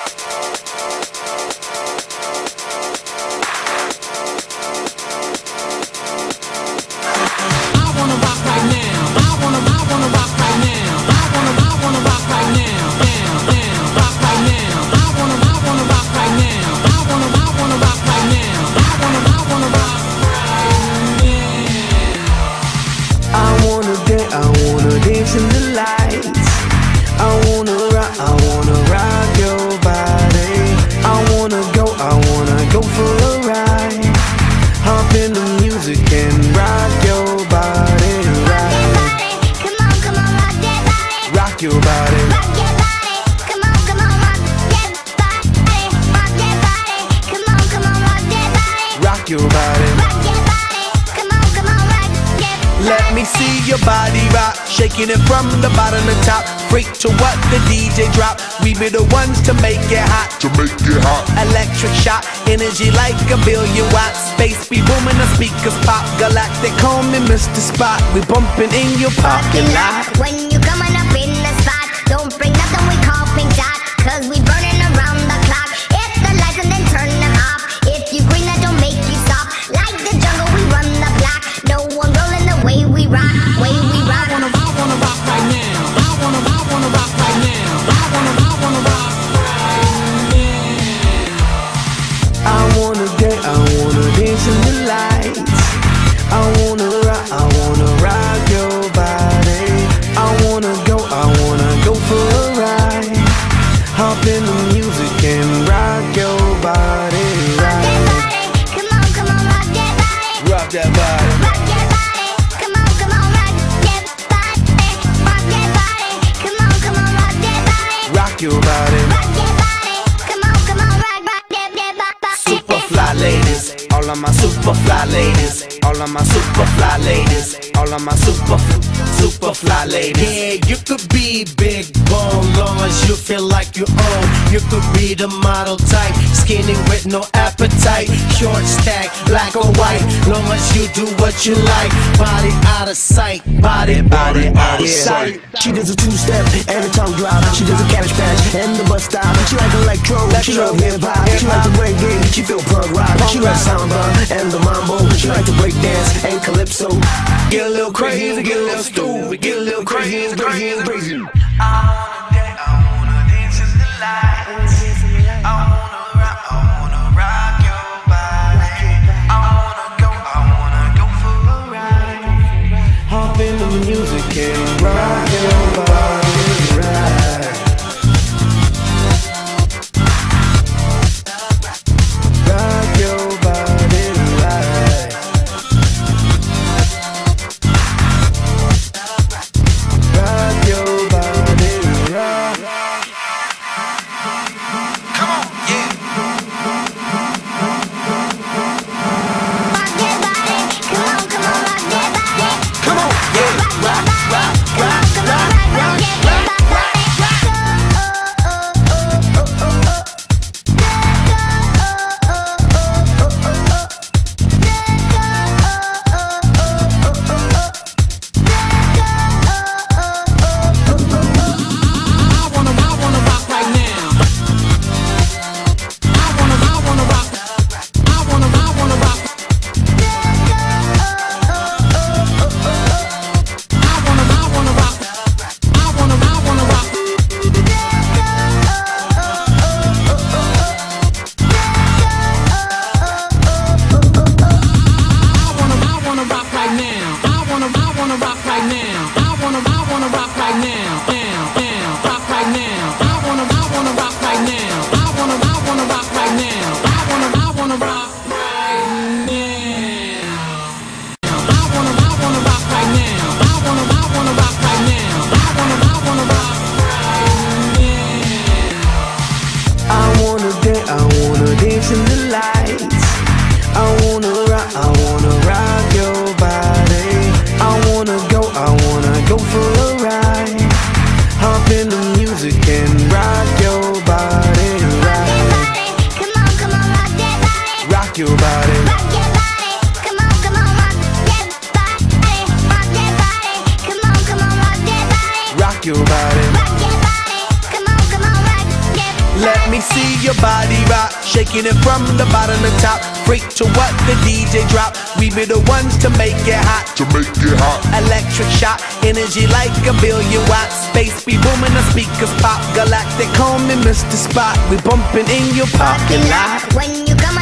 Shaking it from the bottom to top, freak to what the DJ drop. We be the ones to make it hot, Electric shock, energy like a billion watts. Space be booming, the speakers pop. Galactic, call me Mr. Spot. We bumping in your parking lot. When you coming up in the spot, don't bring nothing we call pink dot, 'cause we burning around the clock. Hit the lights and then turn them off. If you green, that don't make you stop. Like the jungle, we run the block. No one rolling the way we rock, way we rock. I wanna rock right now. I wanna rock right now. I wanna rock right now. I wanna dance in the lights. I wanna rock your body. I wanna go for a ride. Hop in the music and rock your body right. Come on, rock that body. Rock that body. Rock that body. Come on, rock that body. Rock that body. Come on, rock that body. Rock your body. Rock that body. Come on, rock that body. Super fly ladies, all of my super fly ladies, all of my super fly ladies, all of my super fly ladies. Yeah, you could be big bone, long as you feel like you own. You could be the model type, skinny with no appetite, short stack, black or white, long as you do what you like. Body out of sight, body out of sight. She does a two-step and a tongue drop. She does a cabbage patch and the bus stop. She like electro, she love hip-hop. She like the reggae, she feel punk rock. She like samba and the mambo. She like to break dance and calypso. Get a little crazy, get a little stupid, get a little crazy, crazy. I wanna dance in the lights. I wanna rock your body. I wanna go for a ride. Hop in the music and rock your body right. Rock your body right. Rock your body right. Come on, yeah. Rock that body. Come on, rock that body. Come on, yeah. Rock that body. Let me see your body rock, shaking it from the bottom to top. Freak to what the DJ drop. We be the ones to make it hot. Electric shock, energy like a billion watts. Space be booming, the speakers pop. Galactic, call me Mr. Spot. We bumping in your parking lot. When you come